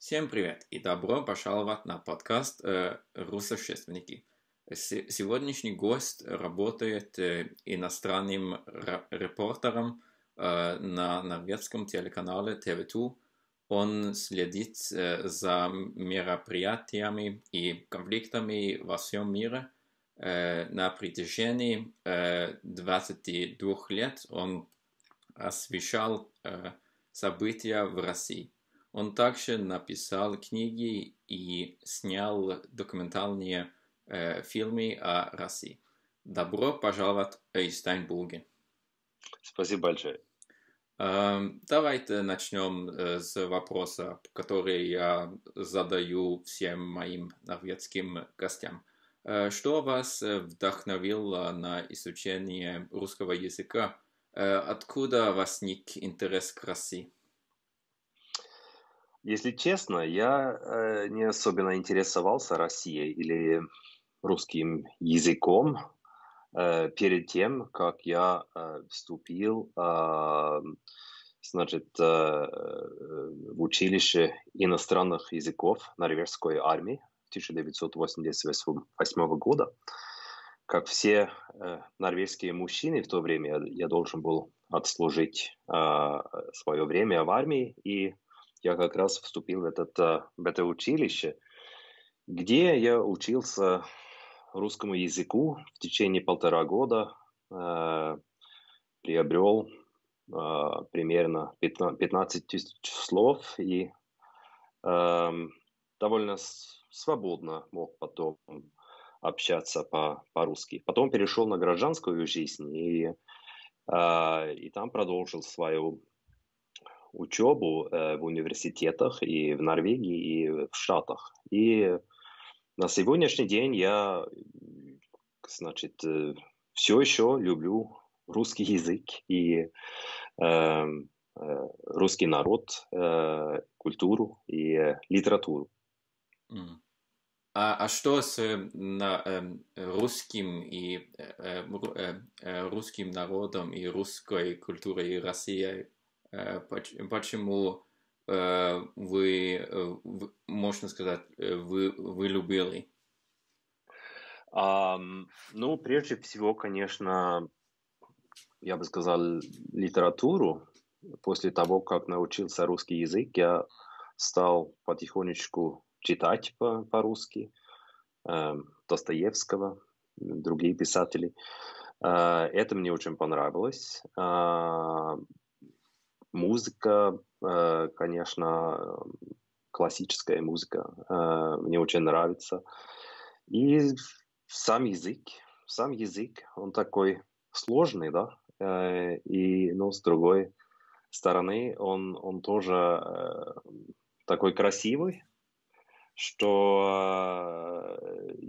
Всем привет и добро пожаловать на подкаст «Руссошественники». Сегодняшний гость работает иностранным репортером на норвежском телеканале TV2. Он следит за мероприятиями и конфликтами во всем мире. На протяжении 22 лет он освещал события в России. Он также написал книги и снял документальные фильмы о России. Добро пожаловать, Эйстайн Булгин. Спасибо большое. Давайте начнем с вопроса, который я задаю всем моим норвежским гостям. Что вас вдохновило на изучение русского языка? Откуда возник интерес к России? Если честно, я не особенно интересовался Россией или русским языком перед тем, как я вступил в училище иностранных языков норвежской армии 1988 года. Как все норвежские мужчины в то время, я должен был отслужить свое время в армии, и я как раз вступил в это училище, где я учился русскому языку в течение 1,5 года, приобрел примерно 15 тысяч слов и довольно свободно мог потом общаться по-русски. Потом перешел на гражданскую жизнь и там продолжил свою учебу в университетах и в Норвегии, и в Штатах. И на сегодняшний день я, все еще люблю русский язык и русский народ, культуру и литературу. А что с русским и русским народом и русской культурой и Россией? Почему вы, можно сказать, вы любили? Прежде всего, конечно, я бы сказал, литературу. После того, как научился русский язык, я стал потихонечку читать по-русски Достоевского, другие писатели. Это мне очень понравилось. Музыка, конечно, классическая музыка мне очень нравится. И сам язык, он такой сложный, да, но с другой стороны, он тоже такой красивый, что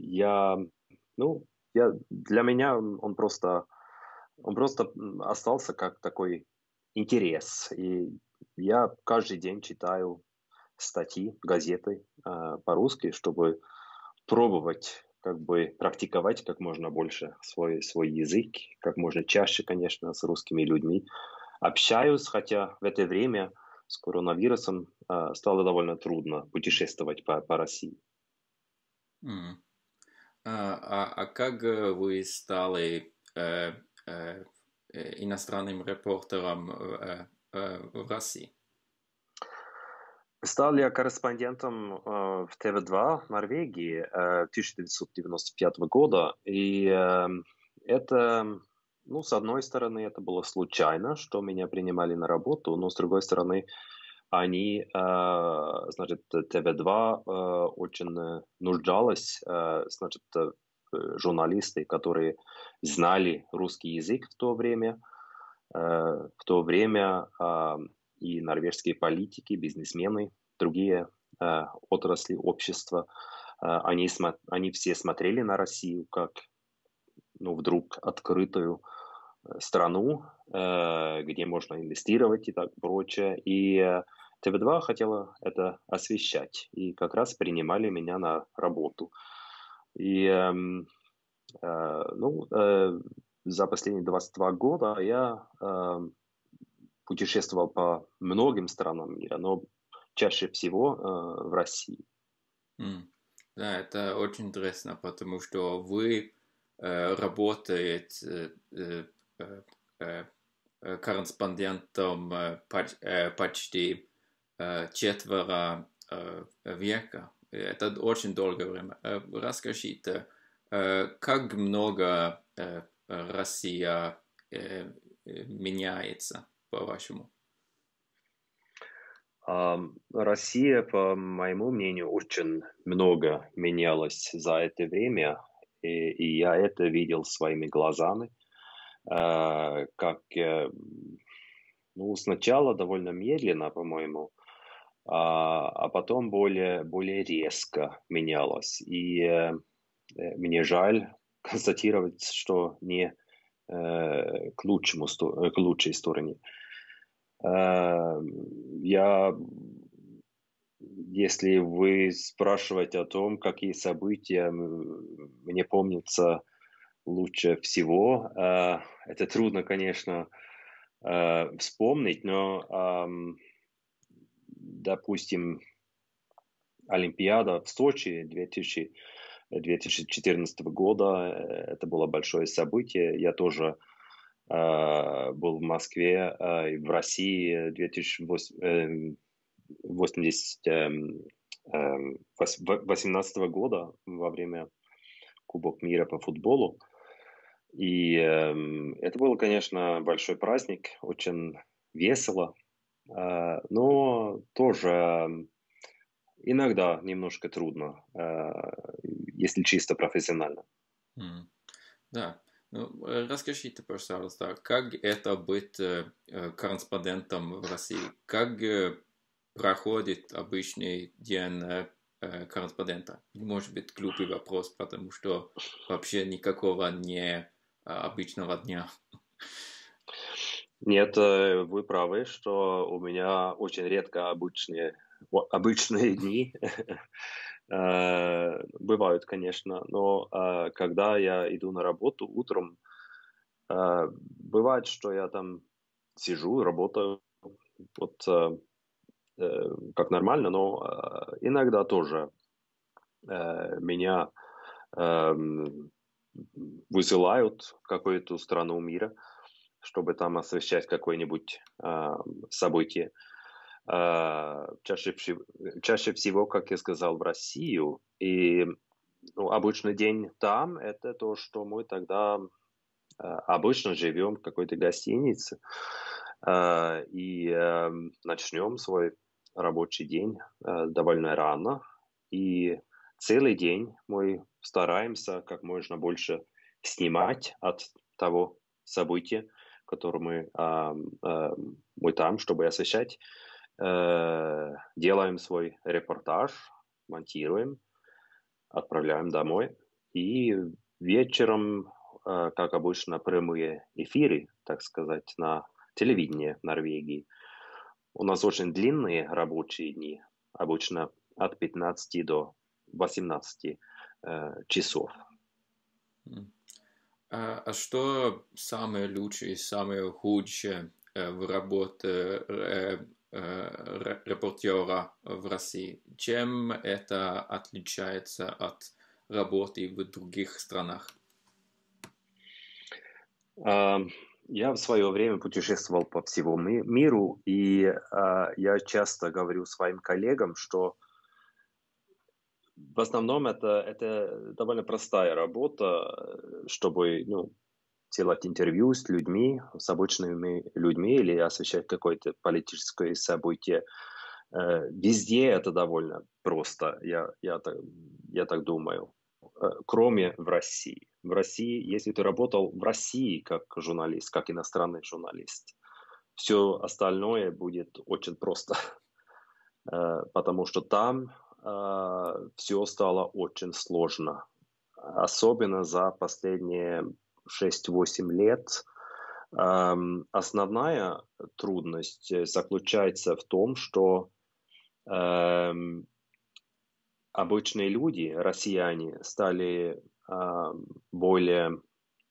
для меня он просто остался как такой интерес. И я каждый день читаю статьи, газеты по-русски, чтобы пробовать практиковать как можно больше свой язык, как можно чаще, конечно, с русскими людьми общаюсь, хотя в это время с коронавирусом стало довольно трудно путешествовать по России. Как вы стали иностранным репортером в России? Стал я корреспондентом в ТВ2 Норвегии 1995 года, и это, с одной стороны, это было случайно, что меня принимали на работу, но с другой стороны, ТВ2 очень нуждалась, журналисты, которые знали русский язык в то время. В то время и норвежские политики, бизнесмены, другие отрасли общества, они все смотрели на Россию как, вдруг открытую страну, где можно инвестировать и так прочее. И ТВ2 хотела это освещать, и как раз принимали меня на работу. И за последние 22 года я путешествовал по многим странам мира, но чаще всего в России. Да, это очень интересно, потому что вы работаете корреспондентом почти четверо века. Это очень долгое время. Расскажите, как много Россия меняется, по-вашему? Россия, по моему мнению, очень много менялась за это время, и я это видел своими глазами, как сначала довольно медленно, по-моему, а потом более резко менялось. И мне жаль констатировать, что не к лучшей стороне. Если вы спрашиваете о том, какие события мне помнятся лучше всего, это трудно, конечно, вспомнить, но, допустим, Олимпиада в Сочи 2014 года, это было большое событие. Я тоже был в Москве и в России 2018 года во время Кубок мира по футболу. И это был, конечно, большой праздник, очень весело, но тоже иногда немножко трудно, если чисто профессионально. Да. Ну, расскажите, пожалуйста, как это быть корреспондентом в России? Как проходит обычный день корреспондента? Может быть, глупый вопрос, потому что вообще никакого не обычного дня. Нет, вы правы, что у меня очень редко обычные дни. Бывают, конечно, но когда я иду на работу утром, бывает, что я там сижу, работаю, вот как нормально, но иногда тоже меня высылают в какую-то страну мира, чтобы там освещать какое-нибудь событие. Чаще всего, как я сказал, в Россию. И обычный день там – это то, что мы тогда обычно живем в какой-то гостинице и начнем свой рабочий день довольно рано. И целый день мы стараемся как можно больше снимать от того события, которое мы там, чтобы освещать. Делаем свой репортаж, монтируем, отправляем домой. И вечером, как обычно, прямые эфиры, так сказать, на телевидении Норвегии. У нас очень длинные рабочие дни, обычно от 15 до 18 часов. А что самое лучшее и самое худшее в работе репортера в России? Чем это отличается от работы в других странах? Я в свое время путешествовал по всему миру, и я часто говорю своим коллегам, что в основном это довольно простая работа, чтобы делать интервью с людьми, с обычными людьми или освещать какое-то политическое событие. Везде это довольно просто, я так думаю, кроме в России. В России, если ты работал в России как журналист, как иностранный журналист, все остальное будет очень просто, потому что там все стало очень сложно. Особенно за последние 6-8 лет. Основная трудность заключается в том, что обычные люди, россияне, стали более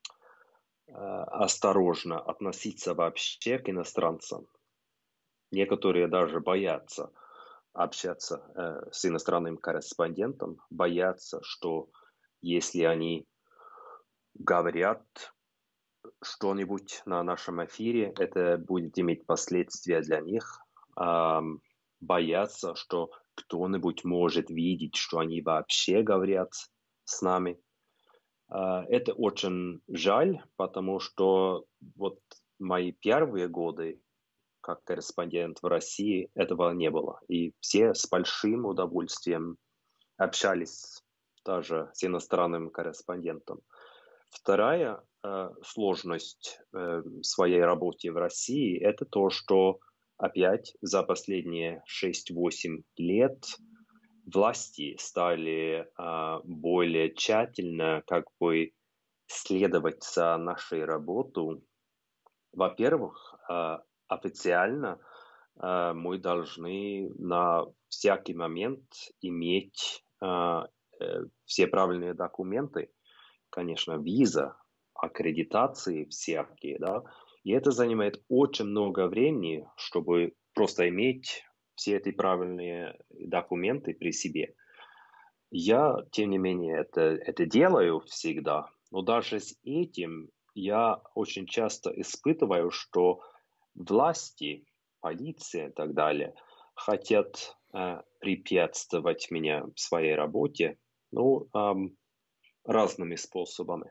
осторожно относиться вообще к иностранцам. Некоторые даже боятся общаться с иностранным корреспондентом, боятся, что если они говорят что-нибудь на нашем эфире, это будет иметь последствия для них. Боятся, что кто-нибудь может видеть, что они вообще говорят с нами. Это очень жаль, потому что вот мои первые годы как корреспондент в России этого не было. И все с большим удовольствием общались даже с иностранным корреспондентом. Вторая сложность в своей работе в России – это то, что опять за последние 6-8 лет власти стали более тщательно как бы следовать за нашей работой. Во-первых, официально мы должны на всякий момент иметь все правильные документы, конечно, виза, аккредитации всякие, да, и это занимает очень много времени, чтобы просто иметь все эти правильные документы при себе. Я, тем не менее, это делаю всегда, но даже с этим я очень часто испытываю, что власти, полиция и так далее хотят препятствовать меня в своей работе, ну, разными способами.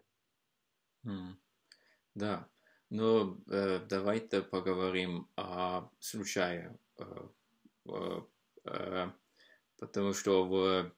Да, но давайте поговорим о случае, потому что в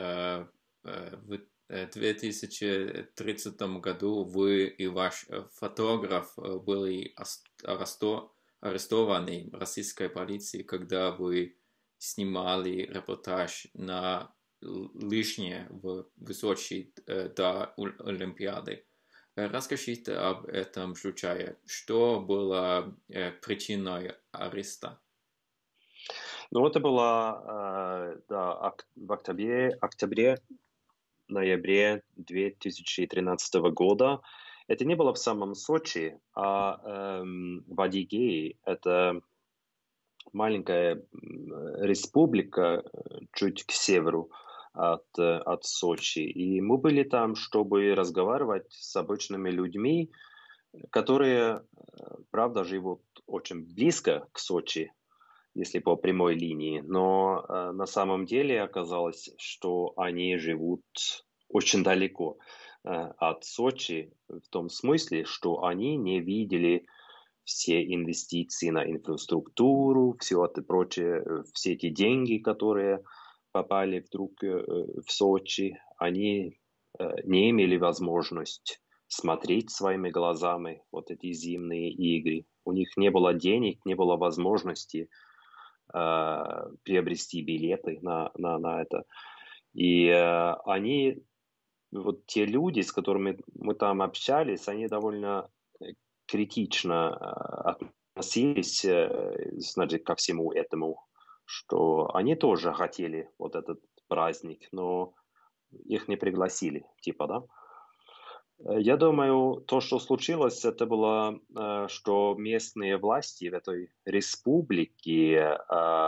2030 году вы и ваш фотограф были арестованы российской полицией, когда вы снимали репортаж на лыжне в Сочи до Олимпиады. Расскажите об этом случае. Что было причиной ареста? Ну, это было да, в октябре-ноябре 2013 года. Это не было в самом Сочи, а в Адигее. Это маленькая республика чуть к северу от Сочи. И мы были там, чтобы разговаривать с обычными людьми, которые, правда, живут очень близко к Сочи, если по прямой линии, но на самом деле оказалось, что они живут очень далеко от Сочи, в том смысле, что они не видели все инвестиции на инфраструктуру, все это прочее, все эти деньги, которые попали вдруг в Сочи, они не имели возможность смотреть своими глазами вот эти зимние игры. У них не было денег, не было возможности приобрести билеты на это. И они, вот те люди, с которыми мы там общались, они довольно критично относились, значит, ко всему этому, что они тоже хотели вот этот праздник, но их не пригласили, типа, да. Я думаю, то, что случилось, это было, что местные власти в этой республике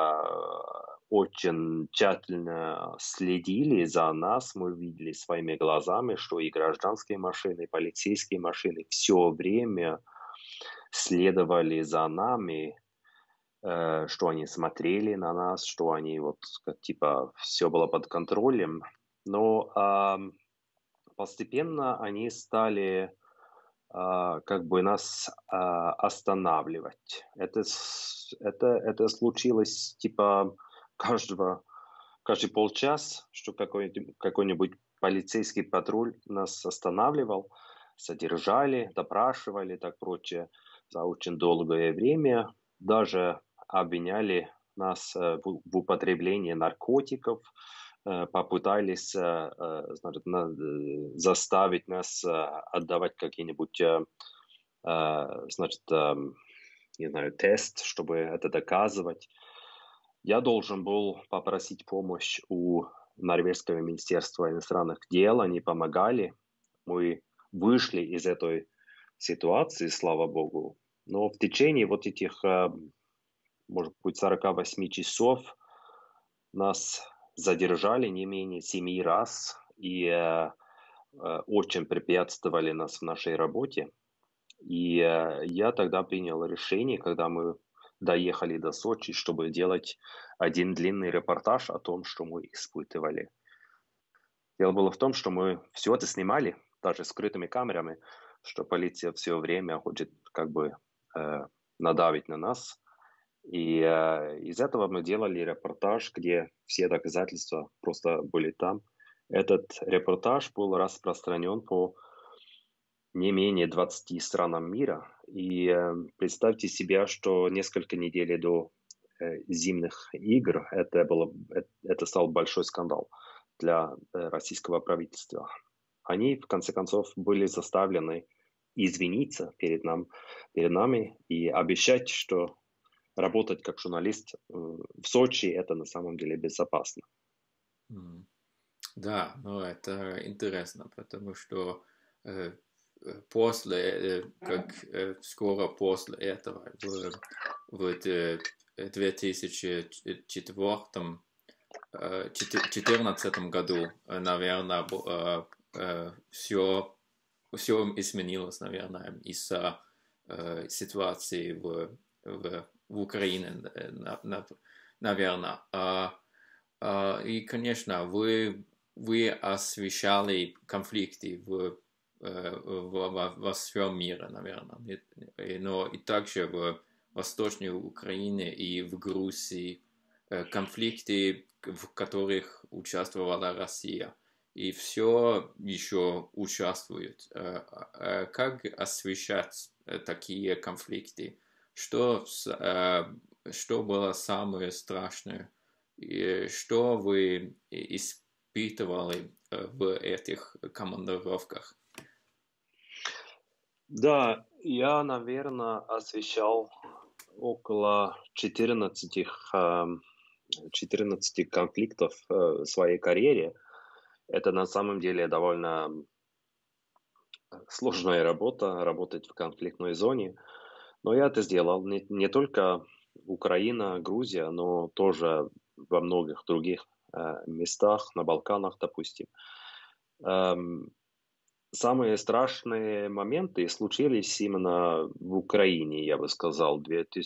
очень тщательно следили за нас. Мы видели своими глазами, что и гражданские машины, и полицейские машины все время следовали за нами, что они смотрели на нас, что они вот, типа, все было под контролем. Но постепенно они стали как бы нас останавливать. Это случилось типа каждый полчас, что какой-нибудь полицейский патруль нас останавливал, содержали, допрашивали и так прочее за очень долгое время. Даже обвиняли нас в употреблении наркотиков, попытались значит, заставить нас отдавать какие-нибудь значит, не знаю, тест, чтобы это доказывать. Я должен был попросить помощь у Норвежского министерства иностранных дел. Они помогали. Мы вышли из этой ситуации, слава богу. Но в течение вот этих, может быть, 48 часов Нас задержали не менее 7 раз и очень препятствовали нас в нашей работе. И я тогда принял решение, когда мы доехали до Сочи, чтобы делать один длинный репортаж о том, что мы испытывали. Дело было в том, что мы все это снимали, даже скрытыми камерами, что полиция все время хочет как бы э, надавить на нас. И из этого мы делали репортаж, где все доказательства просто были там. Этот репортаж был распространен по не менее 20 странам мира. И представьте себе, что несколько недель до зимних игр это стал большой скандал для российского правительства. Они, в конце концов, были заставлены извиниться перед нами и обещать, что работать как журналист в Сочи это на самом деле безопасно. Да, ну это интересно, потому что после, как скоро после этого, в 2014 году, наверное, все изменилось, наверное, из-за ситуации в Украине, наверное. И, конечно, вы освещали конфликты во всем мире, наверное. Но и также в Восточной Украине и в Грузии конфликты, в которых участвовала Россия. И все еще участвуют. Как освещать такие конфликты? Что было самое страшное? И что вы испытывали в этих командировках? Да, я, наверное, освещал около 14 конфликтов в своей карьере. Это на самом деле довольно сложная работа, работать в конфликтной зоне. Но я это сделал не только Украина, Грузия, но тоже во многих других местах, на Балканах, допустим. Самые страшные моменты случились именно в Украине, я бы сказал,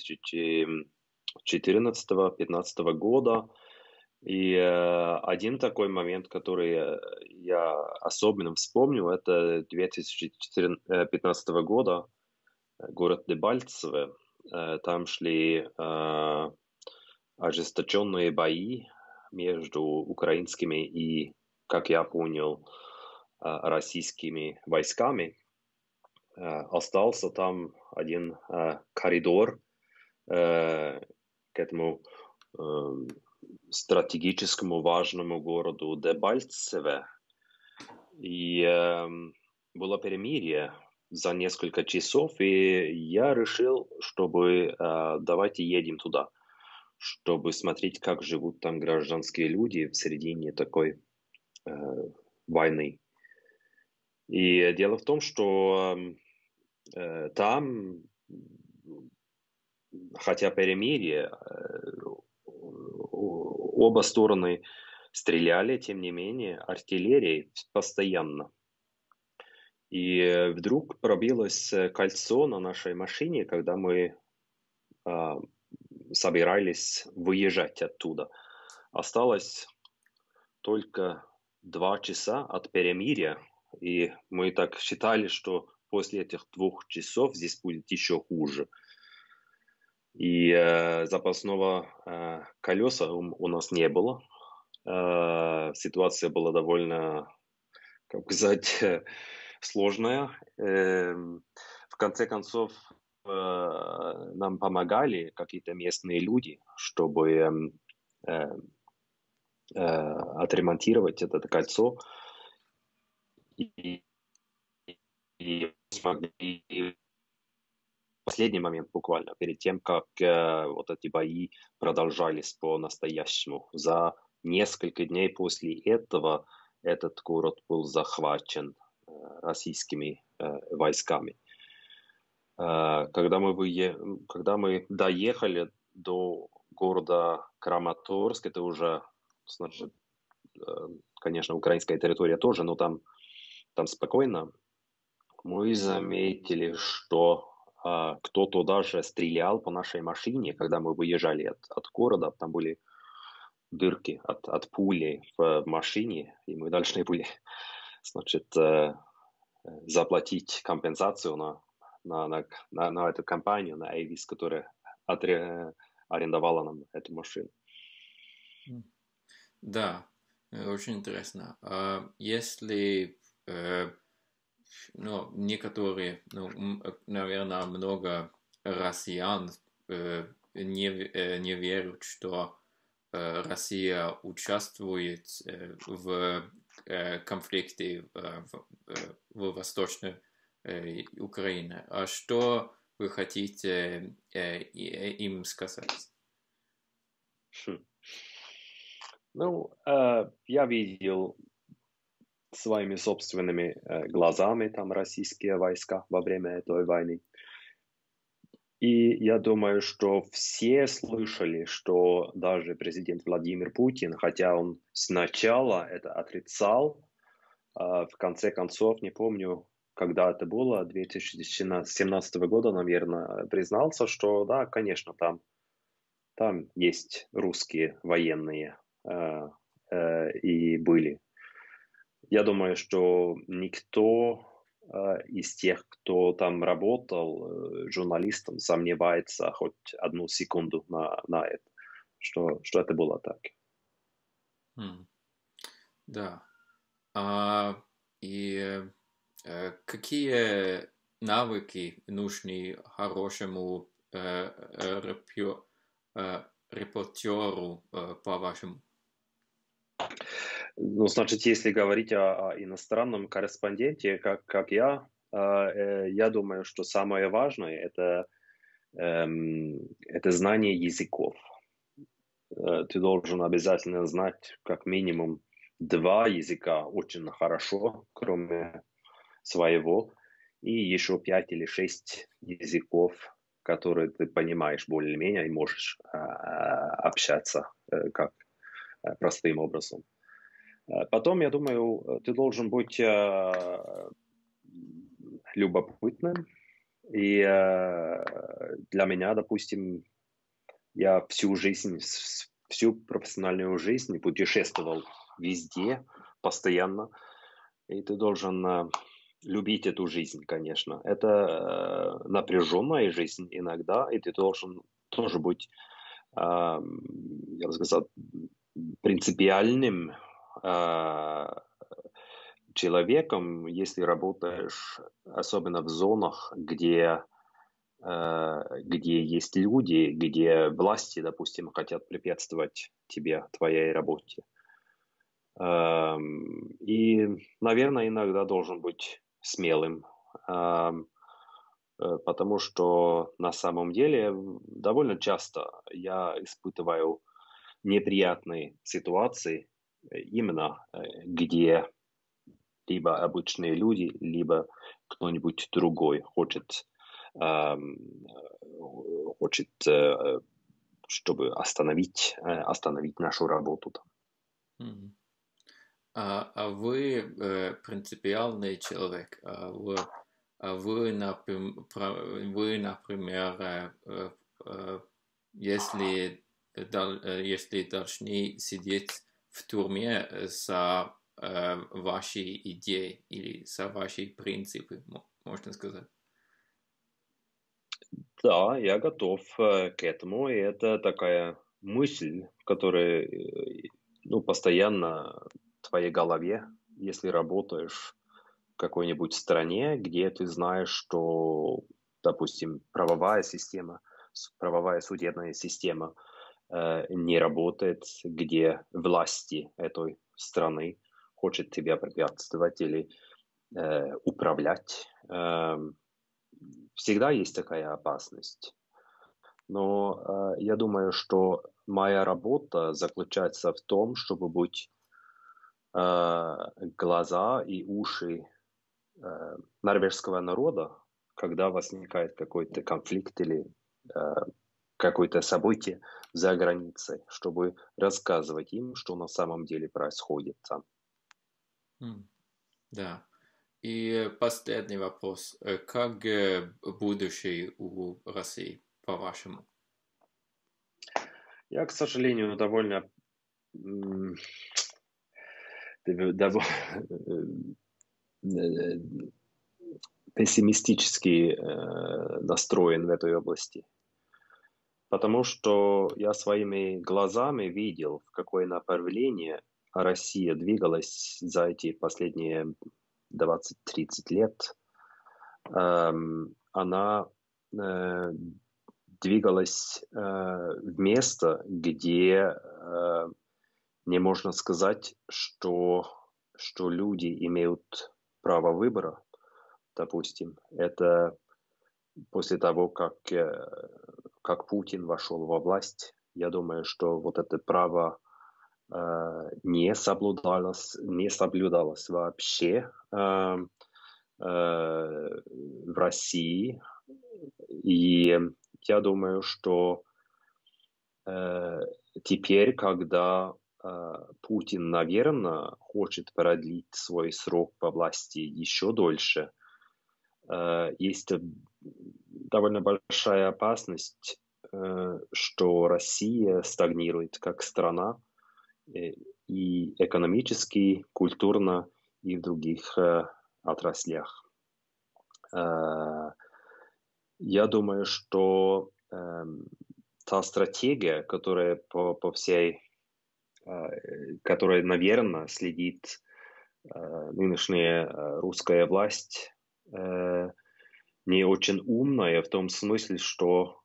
2014-2015 года. И один такой момент, который я особенно вспомню, это 2015 года, город Дебальцево. Там шли ожесточенные бои между украинскими и, как я понял, российскими войсками. Остался там один коридор к этому стратегическому важному городу Дебальцеве. И было перемирие за несколько часов, и я решил, чтобы давайте едем туда, чтобы смотреть, как живут там гражданские люди в середине такой войны. И дело в том, что там, хотя перемирие, оба стороны стреляли, тем не менее, артиллерией постоянно. И вдруг пробилось кольцо на нашей машине, когда мы собирались выезжать оттуда. Осталось только 2 часа от перемирия, и мы так считали, что после этих 2 часов здесь будет еще хуже. И запасного колеса у нас не было. Ситуация была довольно, как сказать, сложная. В конце концов, нам помогали какие-то местные люди, чтобы отремонтировать это кольцо. И смогли в последний момент буквально, перед тем, как вот эти бои продолжались по-настоящему. За несколько дней после этого этот город был захвачен российскими войсками. Когда мы доехали до города Краматорск, это уже значит, конечно, украинская территория тоже, но там спокойно. Мы заметили, что кто-то даже стрелял по нашей машине, когда мы выезжали от города. Там были дырки от пули в машине, и мы должны были, значит, заплатить компенсацию на эту компанию, на Avis, которая арендовала нам эту машину. Да, очень интересно. Если, некоторые, наверное, много россиян не верят, что Россия участвует в конфликте в Восточной Украине. А что вы хотите им сказать? Я видел своими собственными глазами там российские войска во время этой войны. И я думаю, что все слышали, что даже президент Владимир Путин, хотя он сначала это отрицал, в конце концов, не помню, когда это было, 2017 года, наверное, признался, что да, конечно, там есть русские военные и были. Я думаю, что никто из тех, кто там работал журналистом, сомневается хоть одну секунду на это, что это было так. Да. И какие навыки нужны хорошему репортеру, по-вашему? Значит, если говорить о иностранном корреспонденте, как я думаю, что самое важное это знание языков. Ты должен обязательно знать как минимум 2 языка очень хорошо, кроме своего, и еще 5 или 6 языков, которые ты понимаешь более-менее и можешь общаться как простым образом. Потом, я думаю, ты должен быть любопытным. И для меня, допустим, я всю профессиональную жизнь путешествовал везде, постоянно. И ты должен любить эту жизнь, конечно. Это напряженная жизнь иногда, и ты должен тоже быть, я бы сказал, принципиальным человеком, если работаешь, особенно в зонах, где есть люди, где власти, допустим, хотят препятствовать тебе, твоей работе. И, наверное, иногда должен быть смелым, потому что на самом деле довольно часто я испытываю неприятные ситуации, именно где либо обычные люди, либо кто-нибудь другой хочет, чтобы остановить нашу работу. А вы принципиальный человек. Вы, например, если должны сидеть в тюрьме за ваши идеи или за ваши принципы, можно сказать. Да, я готов к этому, и это такая мысль, которая постоянно в твоей голове, если работаешь в какой-нибудь стране, где ты знаешь, что, допустим, правовая судебная система не работает, где власти этой страны хочет тебя препятствовать или управлять. Всегда есть такая опасность. Но я думаю, что моя работа заключается в том, чтобы быть глаза и уши норвежского народа, когда возникает какой-то конфликт или какое-то событие, за границей, чтобы рассказывать им, что на самом деле происходит там. Да. И последний вопрос. Как будущее у России, по-вашему? Я, к сожалению, довольно пессимистически настроен в этой области. Потому что я своими глазами видел, в какое направление Россия двигалась за эти последние 20-30 лет. Она двигалась в место, где не можно сказать, что люди имеют право выбора. Допустим, это после того, как Путин вошел во власть, я думаю, что вот это право не соблюдалось вообще в России. И я думаю, что теперь, когда Путин, наверное, хочет продлить свой срок во власти еще дольше, есть довольно большая опасность, что Россия стагнирует как страна и экономически, культурно, и в других отраслях. Я думаю, что та стратегия, которая которая, наверное, следит нынешняя русская власть, не очень умная в том смысле, что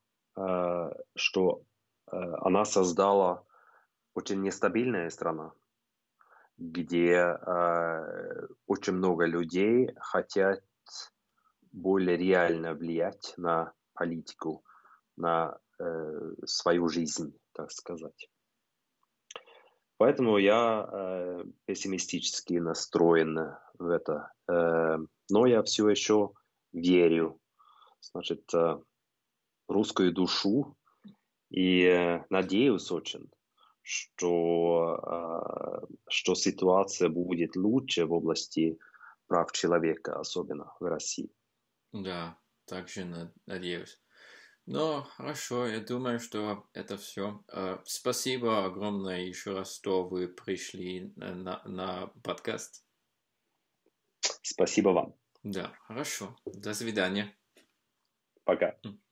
она создала очень нестабильная страна, где очень много людей хотят более реально влиять на политику, на свою жизнь, так сказать. Поэтому я пессимистически настроен в это. Но я все еще верю, значит, в русскую душу и надеюсь очень, что ситуация будет лучше в области прав человека, особенно в России. Да, также надеюсь. Ну, хорошо, я думаю, что это все. Спасибо огромное еще раз, что вы пришли на подкаст. Спасибо вам. Да, хорошо. До свидания. Пока.